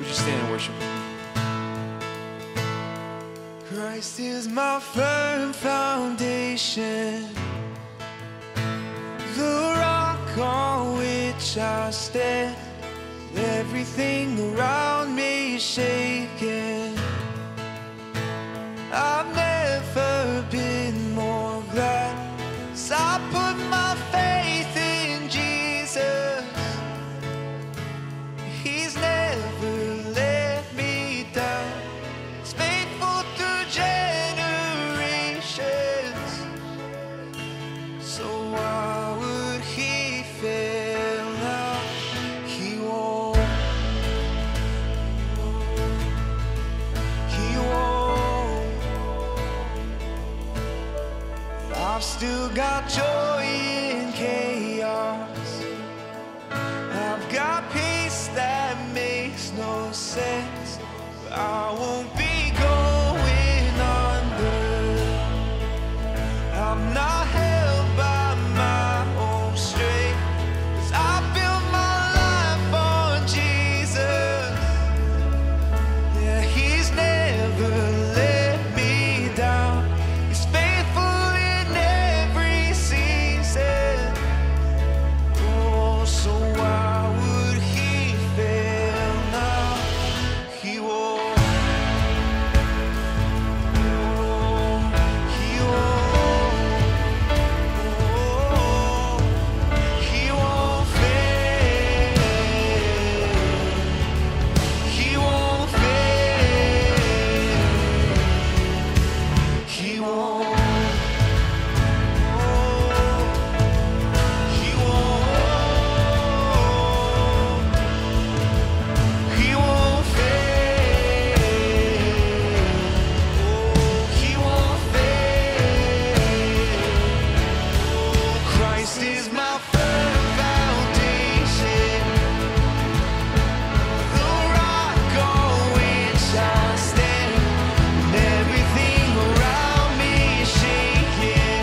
you stand and worship? Christ is my firm foundation, the rock on which I stand. Everything around me is shaking. I've never been more glad, 'cause I put my faith in Jesus. He's never let me down. He's faithful through generations. So why would he fail now? He won't. He won't. I've still got joy in chaos. I've got peace that makes no sense. But I won't be going under. I'm not held by my own strength, 'cause I built my life on Jesus. Yeah, he's never let me down. He's faithful in every season. Oh, so why would he fail now? He won't. He won't. He won't fail. He won't fail. He won't. He won't. He won't fail. He won't fail. Christ is my firm foundation, the rock on which I stand. And everything around me is shaking.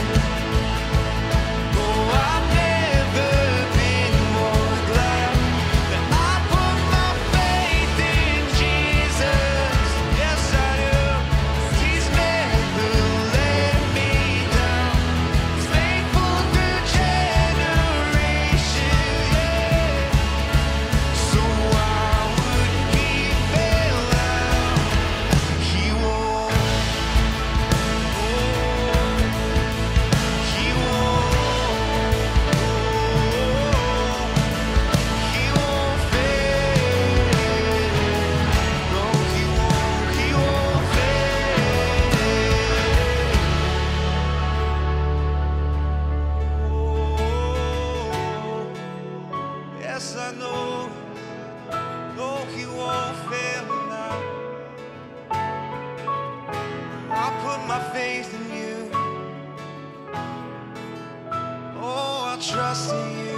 Oh, I've never been more glad that I put my faith in Jesus. Yes, I do. He's never let me down. He's faithful through generations. Yeah. So why would he fail now? He won't. He won't fail. No, he won't. He won't fail. Yes, I know. No, he won't fail now. I put my faith in you. Oh, I trust in you.